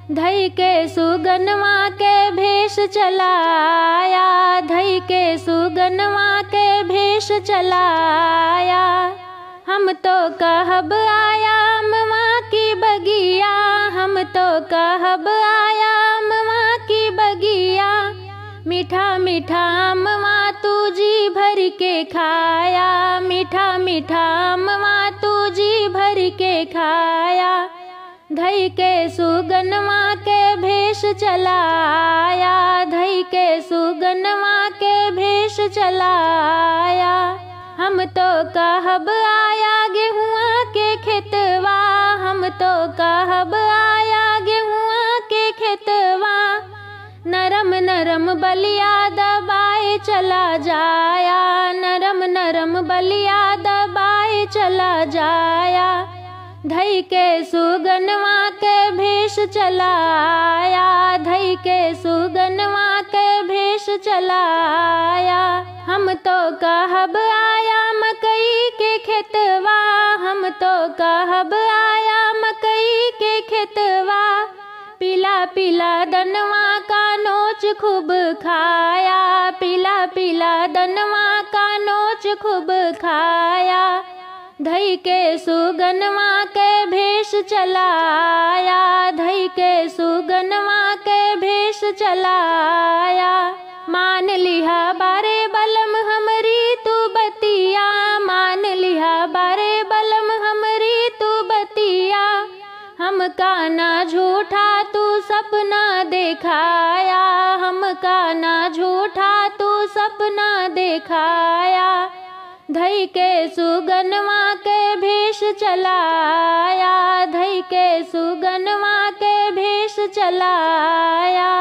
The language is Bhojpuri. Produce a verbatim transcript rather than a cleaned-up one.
धई के सुगनवा के भेष चलाया, धई के सुगनवा के भेष चलाया। हम तो कहब आया अमवा की बगिया, हम तो कहब आया अमवा की बगिया। मीठा मीठा अमवा तू जी भर के खाया, मीठा मीठा अमवा तू जी भर के खाया। धई के सुगनवा के भेष चलाया, धई के सुगनवा के भेष चलाया। हम तो कहब आया गेहुआ के खेतवा, हम तो कहब आया गेहुआ के खेतवा। नरम नरम बलिया दबाए चला जाया, नरम नरम बलिया दबाए चला जाया। धई के सुगनवा के भेष चलाया, धई के सुगनवा के भेष चलाया। हम तो कहब आया मकई के खेतवा, हम तो कहब आया मकई के खेतवा। पीला पीला दनवा का नोच खूब खाया, पीला पीला दनवा का नोच खूब खाया। धई के सुगनवा के भेष चलाया, धई के सुगनवा के भेष चलाया। मान लिहा बारे बलम हमरी तू बतिया, मान लिहा बारे बलम हमरी तू बतिया। हम का ना झूठा तू सपना देखाया, हम का ना झूठा तू सपना देखाया। धई के सुगनवा के भेष चलाया, धई के सुगनवा के भेष चलाया।